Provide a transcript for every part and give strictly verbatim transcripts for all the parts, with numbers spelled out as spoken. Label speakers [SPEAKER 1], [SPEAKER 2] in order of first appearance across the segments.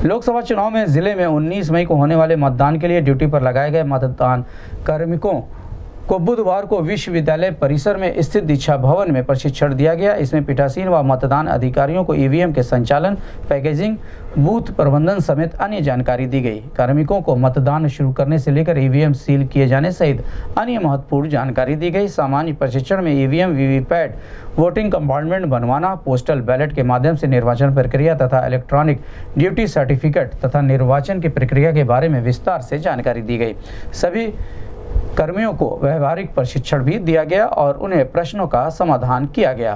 [SPEAKER 1] लोकसभा चुनाव में जिले में उन्नीस मई को होने वाले मतदान के लिए ड्यूटी पर लगाए गए मतदान कार्मिकों को बुधवार को विश्वविद्यालय परिसर में स्थित दीक्षा भवन में प्रशिक्षण दिया गया। इसमें पीठासीन व मतदान अधिकारियों को ईवीएम के संचालन, पैकेजिंग, बूथ प्रबंधन समेत अन्य जानकारी दी गई। कार्मिकों को मतदान शुरू करने से लेकर ईवीएम सील किए जाने सहित अन्य महत्वपूर्ण जानकारी दी गई। सामान्य प्रशिक्षण में ईवीएम, वीवीपैट, वोटिंग कंपार्टमेंट बनवाना, पोस्टल बैलेट के माध्यम से निर्वाचन प्रक्रिया तथा इलेक्ट्रॉनिक ड्यूटी सर्टिफिकेट तथा निर्वाचन की प्रक्रिया के बारे में विस्तार से जानकारी दी गई। सभी कर्मियों को व्यवहारिक प्रशिक्षण भी दिया गया और उन्हें प्रश्नों का समाधान किया गया।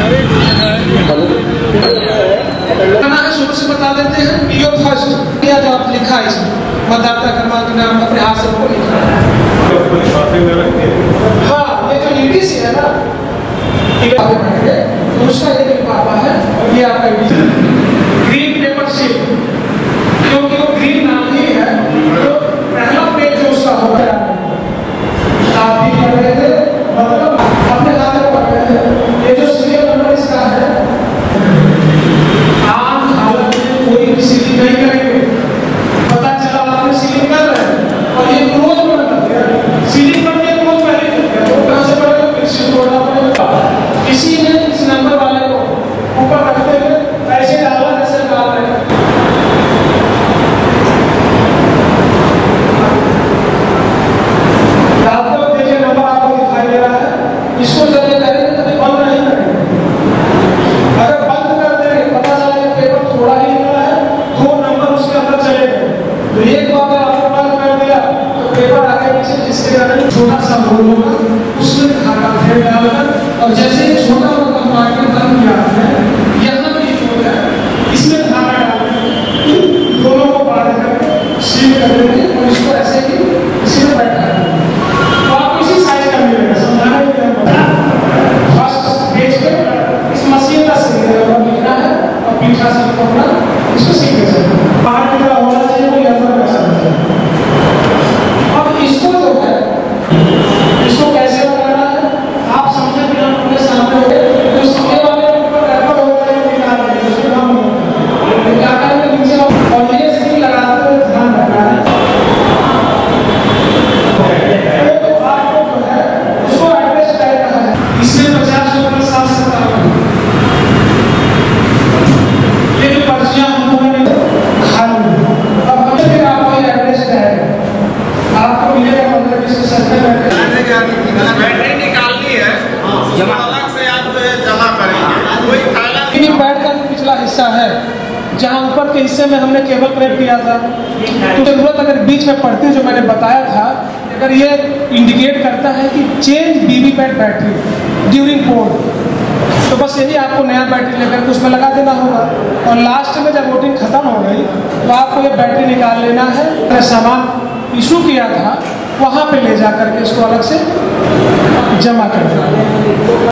[SPEAKER 2] शुरू से बता देते हैं, पीओ फर्स्ट क्या जो आप लिखा है इसमें मतदाता क्रमांक नाम अपने हाथ से को लिखा है। हाँ, ये जो ईडीसी है ना, तो उसका ये लिफाफा है, ये आपका ईडीसी ग्रीन पेपर शीट, क्योंकि वो ग्रीन नाम ही है तो पहला पेज जो उसका होगा आप भी कर रहे थे, मतलब अपने हाथ में पढ़ रहे थे। ये जो सीरियल नंबर इसका है, आम हालत में कोई सीलिंग नहीं करेंगे, पता चला आपने सीलिंग कर रहे हैं और ये क्लोज बना कर दिया, सीलिंग करके क्लोज पहले कर दिया, तो कहाँ से पड़ेगा, फिर से तोड़ना पड़ेगा। किसी ने इस नंबर वाले को ऊपर रखते हुए पैसे डाला जैसे डाल रहे हैं। इसको जब ये करेंगे तो बंद नहीं करेंगे। अगर बंद कर देंगे, पता चला ये पेपर थोड़ा ही निकला है, दो नंबर उसके अंदर चले गए, तो एक बार अगर आपने बंद कर दिया तो पेपर आगे पीछे जिसके अंदर छोटा सा होल होगा उसमें धागा फेर डालकर, और जैसे ही छोटा सा कंपार्टमेंट बंद किया है, यहाँ भी होल है, इसमें धागा डालकर दोनों को बांध कर सील कर देंगे और इसको ऐसे ही इसी में बैठा है। तो आप इसी साइज का मिलेगा, समझाने के लिए पीठासीन को अपना इसको सीखने चाहिए, बाहर की तरह होना चाहिए, कोई अंदर ऐसा नहीं चाहिए। अब इसको जो है, इसको कैसे बनाना है आप समझे बिना अपने सामने हो गए, तो सामने वाले ऊपर रैपर होता है निकाल देंगे, उसको नाम नहीं क्या करेंगे नीचे, और ये सील लगाते हुए ध्यान रखना है। तो आपको जो है उसको एड्रेस टाइप करना है, इसमें पचास रुपये सात सत्तर
[SPEAKER 3] बैटरी निकालनी है, जमा अलग से आप जमा करेंगे। कोई खाना
[SPEAKER 2] पैड का पिछला हिस्सा है जहां ऊपर के हिस्से में हमने केबल कनेक्ट किया था, तो जरूरत अगर बीच में पड़ती जो मैंने बताया था, अगर ये इंडिकेट करता है कि change VVPAT battery during poll, तो बस यही आपको नया बैटरी लेकर के उसमें लगा देना होगा, और लास्ट में जब वोटिंग खत्म हो गई तो आपको ये बैटरी निकाल लेना है। सामान इशू किया था वहाँ पे ले जा करके इसको अलग से जमा कर देना।